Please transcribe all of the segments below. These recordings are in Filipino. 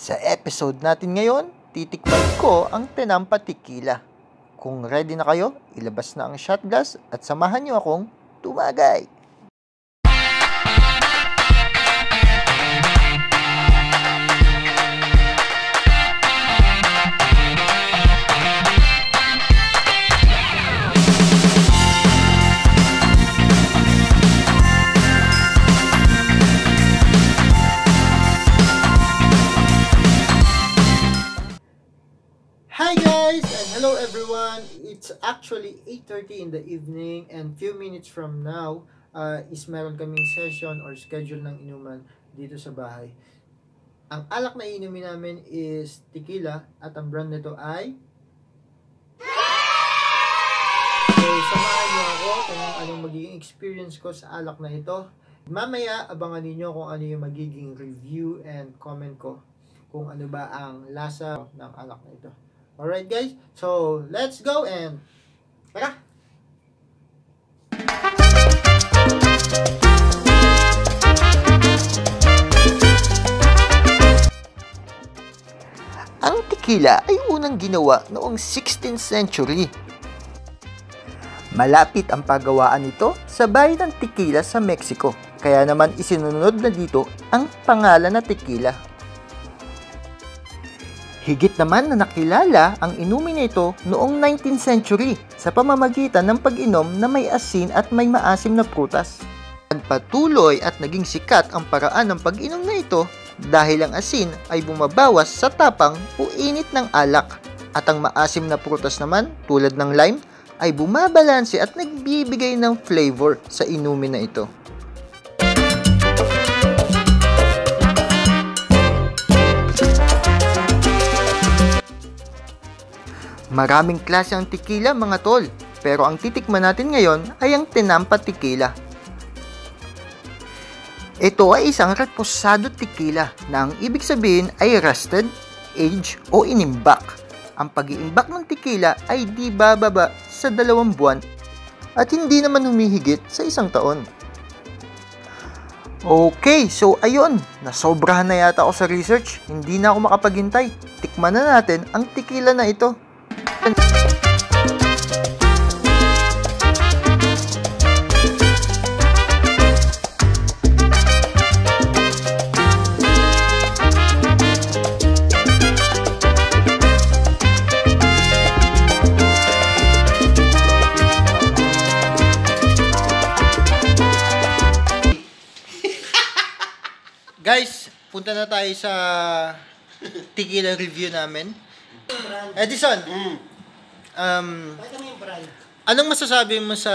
Sa episode natin ngayon, titikman ko ang TENAMPA TEQUILA. Kung ready na kayo, ilabas na ang shot glass at samahan niyo akong tumagay. Hi guys and hello everyone. It's actually 8:30 in the evening and few minutes from now is meron kaming session or schedule ng inuman dito sa bahay. Ang alak na inumin namin is tequila at ang brand nito ay So samahan niyo ako kung anong magiging experience ko sa alak na ito. Mamaya abangan niyo kung ano yung magiging review and comment ko kung ano ba ang lasa ng alak na ito. Alright guys, so let's go and tara! Ang tequila ay unang ginawa noong 16th century. Malapit ang paggawaan nito sa bayan ng Tequila sa Mexico, kaya naman isinunod na dito ang pangalan na tequila. Higit naman na nakilala ang inumin na ito noong 19th century sa pamamagitan ng pag-inom na may asin at may maasim na prutas. Nagpatuloy at naging sikat ang paraan ng pag-inom na ito dahil ang asin ay bumabawas sa tapang o init ng alak at ang maasim na prutas naman tulad ng lime ay bumabalanse at nagbibigay ng flavor sa inumin na ito. Maraming klase ang tequila mga tol, pero ang titikman natin ngayon ay ang TENAMPA TEQUILA. Ito ay isang reposado tequila na ang ibig sabihin ay rested, aged o inimbak. Ang pag-iimbak ng tequila ay di bababa sa 2 buwan at hindi naman humihigit sa 1 taon. Okay, so ayun, nasobrahan na yata ako sa research, hindi na ako makapaghintay. Tikman na natin ang tequila na ito. Guys, punta na tayo sa tequila review namin. Edison, anong masasabi mo sa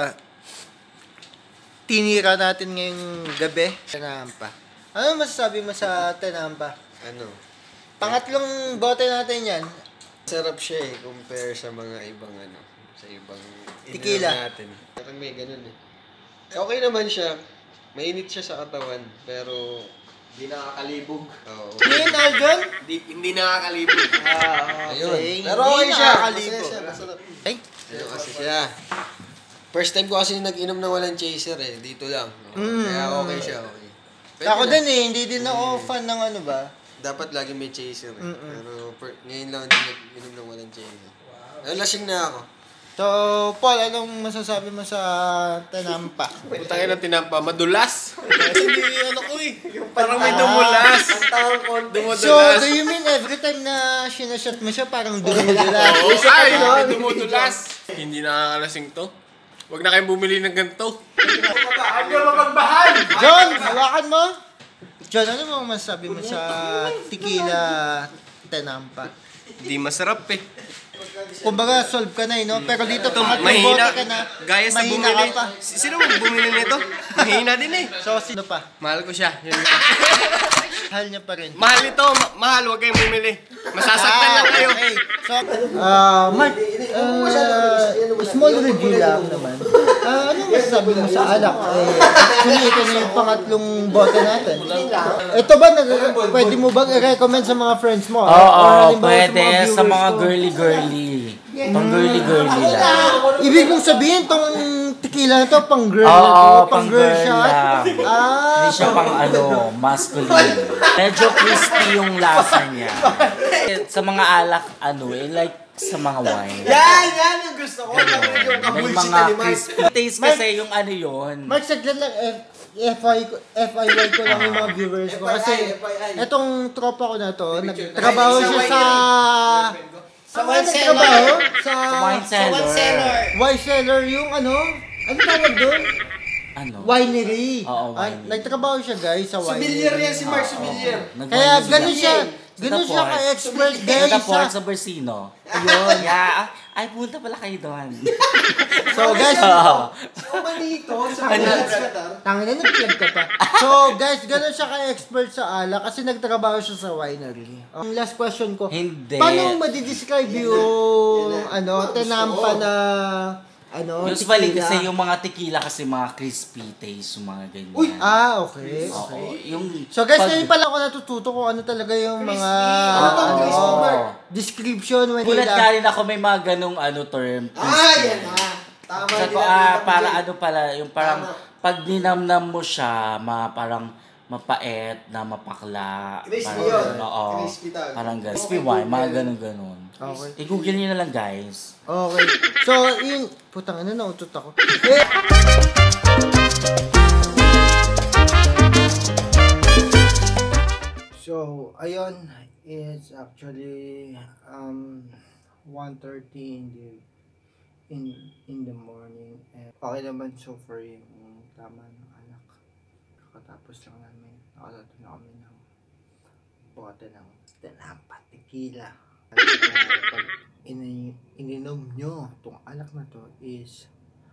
tinira natin ngayong gabi? TENAMPA. Anong masasabi mo sa TENAMPA? Ano? Pangatlong bote natin yan. Sarap siya eh, compare sa mga ibang sa ibang tequila natin. Parang may ganun eh. Okay naman siya. Mainit siya sa katawan, pero hindi nakakalibog. Oo. Yun, Aljon? Hindi nakakalibog. Okay. Pero okay siya. Masarap. Ay? Ayun kasi siya. First time ko kasi nag-inom na walang chaser eh. Dito lang. Kaya okay siya. Okay. Ako din eh. Hindi din ako fan ng ano ba? Dapat lagi may chaser eh. Pero ngayon lang din nag-inom na walang chaser. Ayun, lasing na ako. So, Paul, anong masasabi mo sa TENAMPA? Putangin ng TENAMPA, madulas. Kasi hindi ko eh. Parang may dumulas. Dumudulas. So, do you mean every time na sinashot mo siya, parang dumudulas? Oo, ay, may dumudulas. Hindi nakakalasing to. Huwag na kayong bumili ng ganito. Huwag ka mapagbahan! John, hawakan mo. John, ano mo masasabi mo sa tequila TENAMPA? Hindi masarap eh. Kumbaga, solve ka na eh, no? Pero dito, Mahina. ka na, Gaya sa mahina bumili. ka pa. Sino mo bumili nito? Mahina din eh. So, sino pa? Mahal ko siya. Mahal niya pa rin. Mahal ito. Mahal. Huwag kayong bumili. Masasaktan lang kayo. Okay. So, Mark, small review lang naman. Anong masasabi mo sa alak? Actually, ito na yung pangatlong bote natin. Ito ba, pwede mo bang i-recommend sa mga friends mo? Oo, pwede sa mga girly-girly. Pang girly-girly lang. Ibig mong sabihin, tong tequila tequila to, pang girl na to. Oo, Pang girl shot. lang. Hindi siya pang masculine. Medyo crispy yung lasa niya. Sa mga alak, like sa mga wine. Yan yung gusto ko. Yung May kabulsi mga ni Mark. crispy taste kasi yung yun. Mark, saglit lang, FYI ko lang yung mga viewers ko. Kasi, FYI. etong tropa ko na to, nagtrabaho siya sa wine nagtrabaho? Sa wine cellar. Wine cellar, yung ano tawag doon? Winery. Oo, winery. Nagtrabaho siya guys sa winery. Sommelier yan si Mark, sommelier. Kaya ganun siya ka-expert guys Sa port sa Bersino. Ayun. Ay, punta pala kayo doon. So guys, Manito, sa tangin na nag-plug ka pa. So guys, ganun siya ka-expert sa alak kasi nagtrabaho siya sa winery. Ang last question ko, Hindi. paano mo madidescribe yung tenampa na Usually tequila? kasi yung mga tequila kasi mga crispy taste, yung mga ganyan. Okay. Oo, So guys, ngayon pala ako natututo kung ano talaga yung mga description when Gulat ka rin ako may mga ganong term. yan Tama Sabi ko, para yung parang pag ninamnam mo siya, parang mapait na mapakla. Crispy Parang, yun. Oo. Crispy tawag. Parang ganun. Crispy wine, mga ganon-ganon. Okay. I-google nyo na lang, guys. Okay. So, putang ina, nautot ako. So, ayun, it's actually 1:30 in the morning. And okay naman so far yung tama ng anak. Kakatapos lang namin. Nakatato na kami ng bote ng TENAMPA TEQUILA. At pag ininom nyo itong anak na to is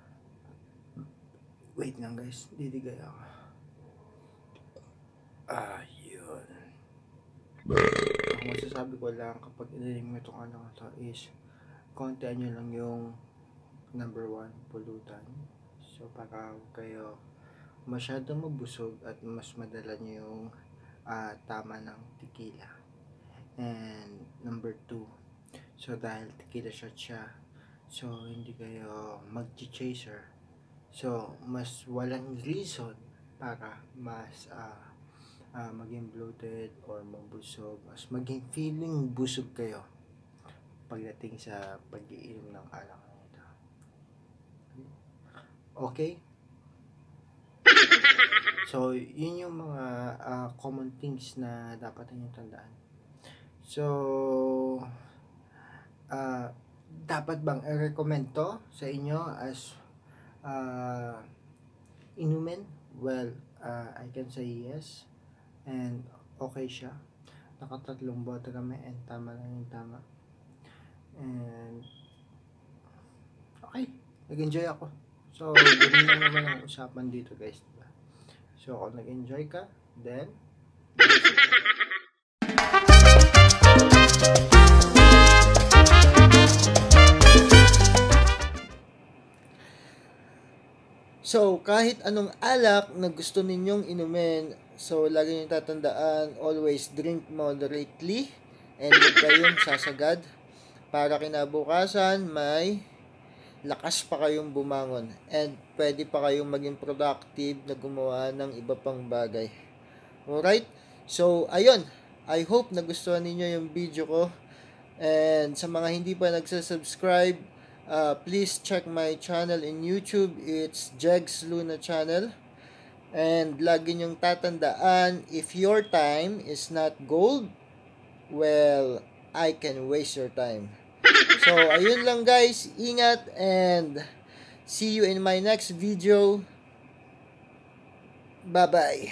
wait lang guys, didigay ako. Yun. Ang masasabi ko lang kapag ininom mo itong anak na to is kontian nyo lang yung number 1, pulutan. So para kayo masyadong mabusog at mas madala nyo yung tama ng tequila. And number 2, so dahil tequila shot siya, so hindi kayo mag-chaser. So mas walang reason para mas maging bloated or mabusog, mas maging feeling busog kayo pagdating sa pag-iinom ng alak nito. Okay? So, yun yung mga common things na dapat niyo tandaan. So, dapat bang i-recommend to sa inyo as inumin? Well, I can say yes. And okay siya. Nakatatlong bote kami and tama lang yung tama. And okay, nag-enjoy ako. So, ganun lang naman ang usapan dito guys, diba? So, kung nag-enjoy ka, then so, kahit anong alak na gusto ninyong inumin, so lagi niyong tatandaan, always drink moderately and huwag kayong sasagad para kinabukasan may lakas pa kayong bumangon and pwede pa kayong maging productive na gumawa ng iba pang bagay. Alright? So, ayun. I hope nagustuhan ninyo yung video ko. And sa mga hindi pa nagsasubscribe, please check my channel in YouTube. It's Diegz Luna channel. And lagi nyong tatandaan, if your time is not gold, well, I can waste your time. So, ayun lang guys. Ingat and see you in my next video. Bye-bye.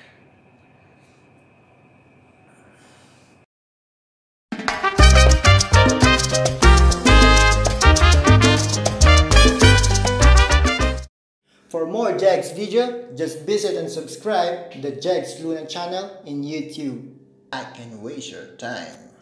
For more Diegz video, just visit and subscribe the Diegz Luna channel in YouTube. I can waste your time.